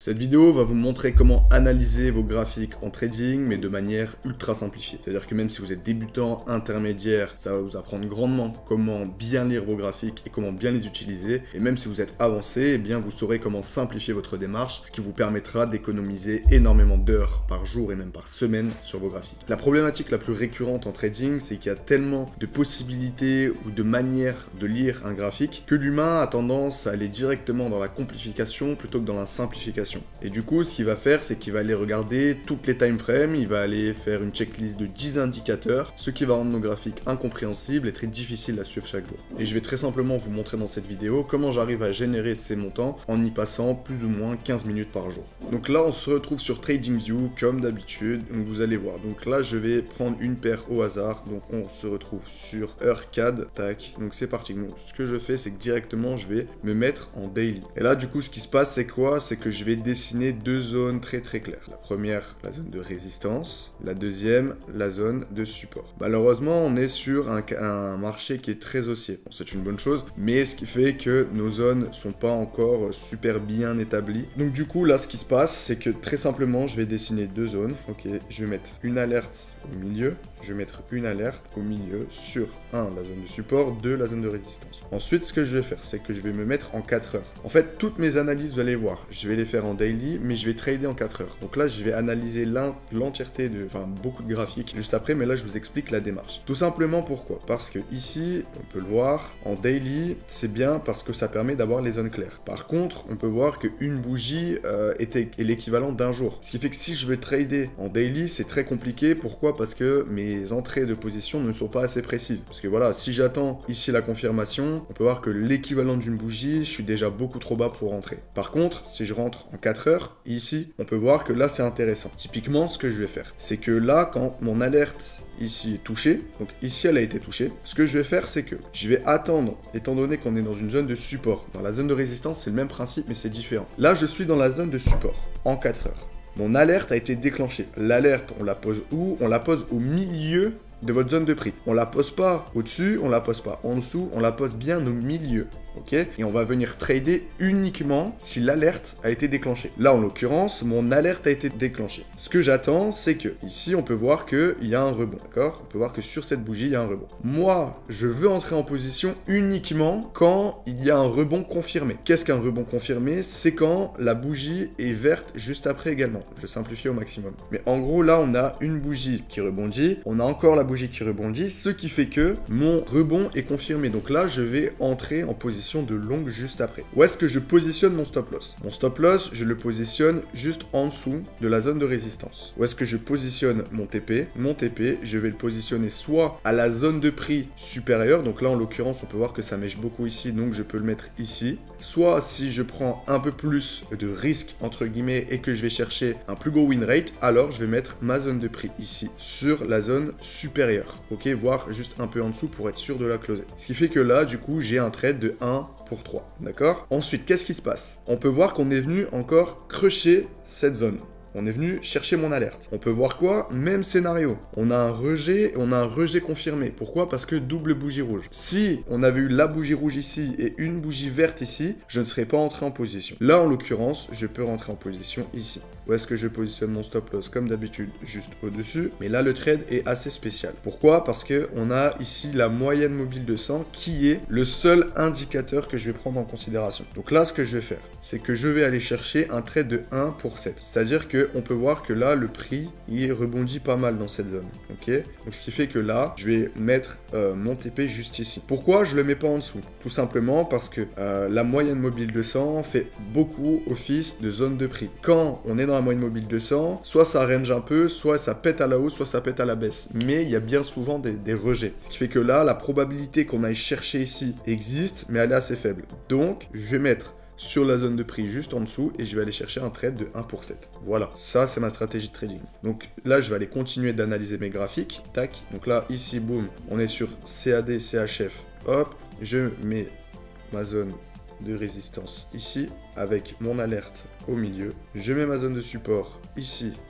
Cette vidéo va vous montrer comment analyser vos graphiques en trading, mais de manière ultra simplifiée. C'est-à-dire que même si vous êtes débutant, intermédiaire, ça va vous apprendre grandement comment bien lire vos graphiques et comment bien les utiliser. Et même si vous êtes avancé, eh bien vous saurez comment simplifier votre démarche, ce qui vous permettra d'économiser énormément d'heures par jour et même par semaine sur vos graphiques. La problématique la plus récurrente en trading, c'est qu'il y a tellement de possibilités ou de manières de lire un graphique que l'humain a tendance à aller directement dans la complication plutôt que dans la simplification. Et du coup, ce qu'il va faire, c'est qu'il va aller regarder toutes les time frames, il va aller faire une checklist de 10 indicateurs, ce qui va rendre nos graphiques incompréhensibles et très difficiles à suivre chaque jour. Et je vais très simplement vous montrer dans cette vidéo comment j'arrive à générer ces montants en y passant plus ou moins 15 minutes par jour. Donc là, on se retrouve sur TradingView comme d'habitude, donc vous allez voir. Donc là, je vais prendre une paire au hasard, donc on se retrouve sur Eurcad, tac, donc c'est parti. Donc ce que je fais, c'est que directement, je vais me mettre en daily. Et là, du coup, ce qui se passe, c'est quoi? C'est que je vais dessiner deux zones très claires. La première, la zone de résistance, la deuxième, la zone de support. Malheureusement, on est sur un marché qui est très haussier. Bon, c'est une bonne chose, mais ce qui fait que nos zones sont pas encore super bien établies. Donc du coup, là, ce qui se passe, c'est que très simplement, je vais dessiner deux zones. Ok, je vais mettre une alerte au milieu, je vais mettre une alerte au milieu sur 1, la zone de support, 2, la zone de résistance. Ensuite, ce que je vais faire, c'est que je vais me mettre en 4 heures. En fait, toutes mes analyses, vous allez voir, je vais les faire en daily, mais je vais trader en 4 heures. Donc là, je vais analyser l'entièreté beaucoup de graphiques juste après, mais là, je vous explique la démarche. Tout simplement pourquoi? Parce que ici, on peut le voir, en daily, c'est bien parce que ça permet d'avoir les zones claires. Par contre, on peut voir qu'une bougie est l'équivalent d'un jour. Ce qui fait que si je veux trader en daily, c'est très compliqué. Pourquoi? Parce que mes entrées de position ne sont pas assez précises. Parce que voilà, si j'attends ici la confirmation, on peut voir que l'équivalent d'une bougie, je suis déjà beaucoup trop bas pour rentrer. Par contre, si je rentre en 4 heures, ici, on peut voir que là, c'est intéressant. Typiquement, ce que je vais faire, c'est que là, quand mon alerte ici est touchée, donc ici elle a été touchée, ce que je vais faire, c'est que je vais attendre, étant donné qu'on est dans une zone de support. Dans la zone de résistance, c'est le même principe, mais c'est différent. Là, je suis dans la zone de support, en 4 heures. Mon alerte a été déclenchée. L'alerte, on la pose où? On la pose au milieu de votre zone de prix. On la pose pas au-dessus, on la pose pas en dessous, on la pose bien au milieu. Ok? Et on va venir trader uniquement si l'alerte a été déclenchée. Là, en l'occurrence, mon alerte a été déclenchée. Ce que j'attends, c'est que ici, on peut voir qu'il y a un rebond. D'accord? On peut voir que sur cette bougie, il y a un rebond. Moi, je veux entrer en position uniquement quand il y a un rebond confirmé. Qu'est-ce qu'un rebond confirmé? C'est quand la bougie est verte juste après également. Je simplifie au maximum. Mais en gros, là, on a une bougie qui rebondit. On a encore la bougie qui rebondit, ce qui fait que mon rebond est confirmé. Donc là, je vais entrer en position de longue juste après. Où est-ce que je positionne mon stop loss? Mon stop loss, je le positionne juste en dessous de la zone de résistance. Où est-ce que je positionne mon TP? Mon TP, je vais le positionner soit à la zone de prix supérieure, donc là en l'occurrence on peut voir que ça mèche beaucoup ici, donc je peux le mettre ici. Soit si je prends un peu plus de risque entre guillemets et que je vais chercher un plus gros win rate, alors je vais mettre ma zone de prix ici, sur la zone supérieure, ok, voire juste un peu en dessous pour être sûr de la closer. Ce qui fait que là du coup j'ai un trade de 1 pour 3, d'accord? Ensuite, qu'est-ce qui se passe? On peut voir qu'on est venu encore crusher cette zone. On est venu chercher mon alerte. On peut voir quoi? Même scénario. On a un rejet confirmé. Pourquoi? Parce que double bougie rouge. Si on avait eu la bougie rouge ici et une bougie verte ici, je ne serais pas entré en position. Là, en l'occurrence, je peux rentrer en position ici. Où est-ce que je positionne mon stop loss? Comme d'habitude, juste au-dessus. Mais là, le trade est assez spécial. Pourquoi? Parce qu'on a ici la moyenne mobile de 100 qui est le seul indicateur que je vais prendre en considération. Donc là, ce que je vais faire, c'est que je vais aller chercher un trade de 1 pour 7. C'est-à-dire qu'on peut voir que là, le prix, il rebondit pas mal dans cette zone. Ok? Donc ce qui fait que là, je vais mettre mon TP juste ici. Pourquoi je le mets pas en dessous? Tout simplement parce que la moyenne mobile de 100 fait beaucoup office de zone de prix. Quand on est dans la moyenne mobile de 100, soit ça range un peu, soit ça pète à la hausse, soit ça pète à la baisse. Mais il y a bien souvent des rejets. Ce qui fait que là, la probabilité qu'on aille chercher ici existe, mais elle est assez faible. Donc, je vais mettre sur la zone de prix juste en dessous et je vais aller chercher un trade de 1 pour 7. Voilà, ça c'est ma stratégie de trading. Donc là, je vais aller continuer d'analyser mes graphiques. Tac, donc là, ici, boum, on est sur CAD, CHF. Hop, je mets ma zone de résistance ici avec mon alerte au milieu. Je mets ma zone de support ici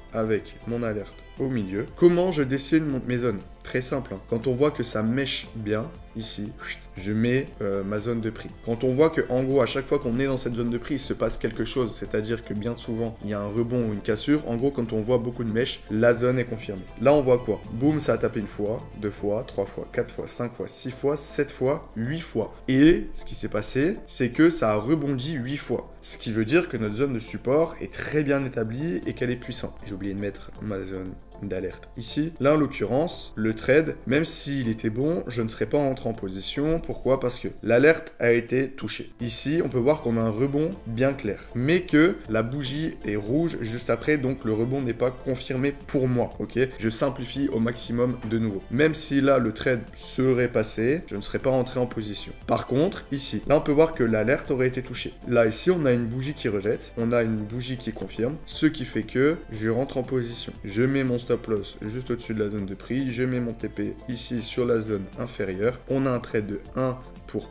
avec mon alerte au milieu. Comment je dessine mes zones? Très simple, hein. Quand on voit que ça mèche bien, ici, je mets ma zone de prix. Quand on voit que, en gros, à chaque fois qu'on est dans cette zone de prix, il se passe quelque chose, c'est-à-dire que bien souvent, il y a un rebond ou une cassure. En gros, quand on voit beaucoup de mèches, la zone est confirmée. Là, on voit quoi? Boum, ça a tapé une fois, 2 fois, 3 fois, 4 fois, 5 fois, 6 fois, 7 fois, 8 fois. Et ce qui s'est passé, c'est que ça a rebondi 8 fois. Ce qui veut dire que notre zone de support est très bien établie et qu'elle est puissante. J'ai oublié de mettre ma zone d'alerte ici. Là, en l'occurrence, le trade, même s'il était bon, je ne serais pas rentré en position. Pourquoi? Parce que l'alerte a été touchée. Ici, on peut voir qu'on a un rebond bien clair, mais que la bougie est rouge juste après, donc le rebond n'est pas confirmé pour moi, ok? Je simplifie au maximum de nouveau. Même si là, le trade serait passé, je ne serais pas rentré en position. Par contre, ici, là, on peut voir que l'alerte aurait été touchée. Là, ici, on a une bougie qui rejette, on a une bougie qui confirme, ce qui fait que je rentre en position. Je mets mon stop loss juste au-dessus de la zone de prix, je mets mon TP ici sur la zone inférieure, on a un trade de 1 pour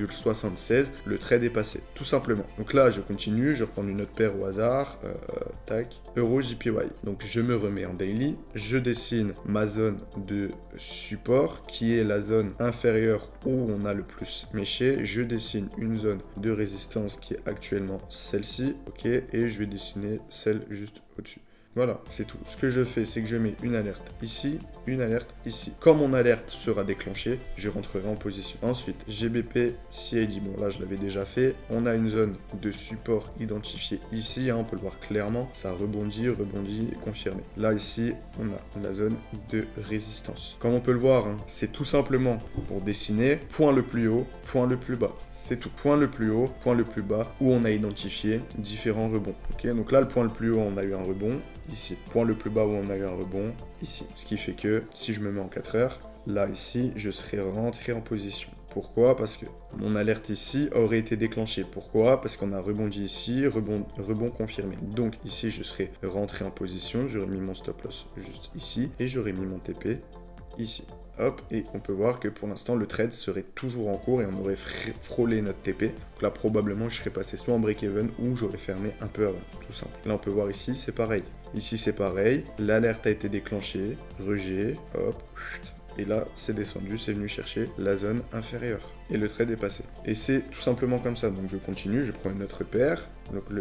1,76, le trade est passé, tout simplement. Donc là, je continue, je reprends une autre paire au hasard, tac, Euro JPY. Donc je me remets en daily, je dessine ma zone de support, qui est la zone inférieure où on a le plus méché, je dessine une zone de résistance qui est actuellement celle-ci, ok, et je vais dessiner celle juste au-dessus. Voilà, c'est tout. Ce que je fais, c'est que je mets une alerte ici, une alerte ici. Quand mon alerte sera déclenchée, je rentrerai en position. Ensuite, GBP, CID. Bon, là, je l'avais déjà fait. On a une zone de support identifiée ici. Hein, on peut le voir clairement. Ça rebondit, confirmé. Là, ici, on a la zone de résistance. Comme on peut le voir, hein, c'est tout simplement pour dessiner point le plus haut, point le plus bas. C'est tout. Point le plus haut, point le plus bas, où on a identifié différents rebonds. Ok, donc là, le point le plus haut, on a eu un rebond. Ici, point le plus bas où on a eu un rebond, ici. Ce qui fait que, si je me mets en 4 heures, là, ici, je serai rentré en position. Pourquoi? Parce que mon alerte ici aurait été déclenchée. Pourquoi? Parce qu'on a rebondi ici, rebond confirmé. Donc, ici, je serai rentré en position, j'aurais mis mon stop loss juste ici, et j'aurais mis mon TP ici. Hop, et on peut voir que pour l'instant, le trade serait toujours en cours et on aurait frôlé notre TP. Donc là, probablement, je serais passé soit en break-even ou j'aurais fermé un peu avant, tout simple. Là, on peut voir ici, c'est pareil. Ici, c'est pareil. L'alerte a été déclenchée, rejet, hop, et là, c'est descendu, c'est venu chercher la zone inférieure. Et le trade est passé. Et c'est tout simplement comme ça. Donc je continue, je prends une autre paire. Donc le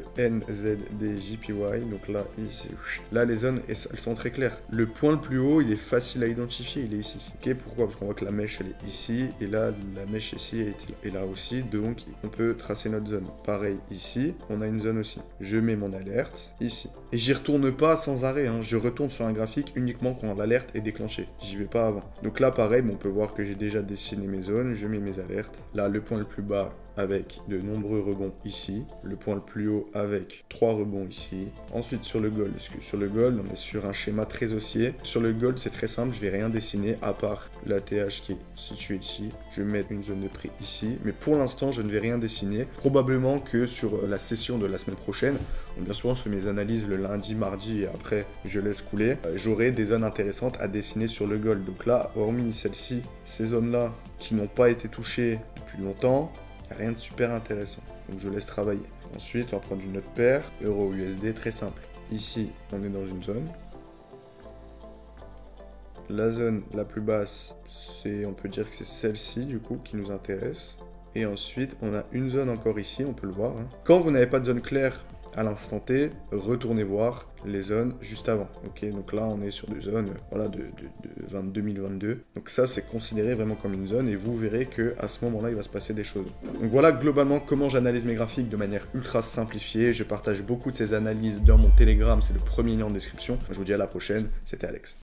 NZDJPY. Donc là, ici. Là, les zones, elles sont très claires. Le point le plus haut, il est facile à identifier. Il est ici. Ok, pourquoi? Parce qu'on voit que la mèche, elle est ici. Et là, la mèche ici est là. Et là aussi. Donc, on peut tracer notre zone. Pareil, ici, on a une zone aussi. Je mets mon alerte ici. Et j'y retourne pas sans arrêt. Hein. Je retourne sur un graphique uniquement quand l'alerte est déclenchée. J'y vais pas avant. Donc là, pareil, on peut voir que j'ai déjà dessiné mes zones. Je mets mes alertes. Là, le point le plus bas avec de nombreux rebonds ici. Le point le plus haut avec 3 rebonds ici. Ensuite, sur le gold. Parce que sur le gold, on est sur un schéma très haussier. Sur le gold, c'est très simple. Je vais rien dessiner à part la TH qui est située ici. Je vais mettre une zone de prix ici. Mais pour l'instant, je ne vais rien dessiner. Probablement que sur la session de la semaine prochaine, bien souvent, je fais mes analyses le lundi, mardi et après, je laisse couler. J'aurai des zones intéressantes à dessiner sur le gold. Donc là, hormis celle-ci, ces zones-là qui n'ont pas été touchées depuis longtemps, rien de super intéressant. Donc je laisse travailler. Ensuite, on va prendre une autre paire, Euro-USD, très simple. Ici, on est dans une zone. La zone la plus basse, on peut dire que c'est celle-ci, du coup, qui nous intéresse. Et ensuite, on a une zone encore ici, on peut le voir. Hein. Quand vous n'avez pas de zone claire à l'instant T, retournez voir les zones juste avant. Ok, donc là, on est sur des zones voilà, de 2022. Donc ça, c'est considéré vraiment comme une zone et vous verrez qu'à ce moment-là, il va se passer des choses. Donc voilà globalement comment j'analyse mes graphiques de manière ultra simplifiée. Je partage beaucoup de ces analyses dans mon Telegram, c'est le premier lien en description. Je vous dis à la prochaine, c'était Alex.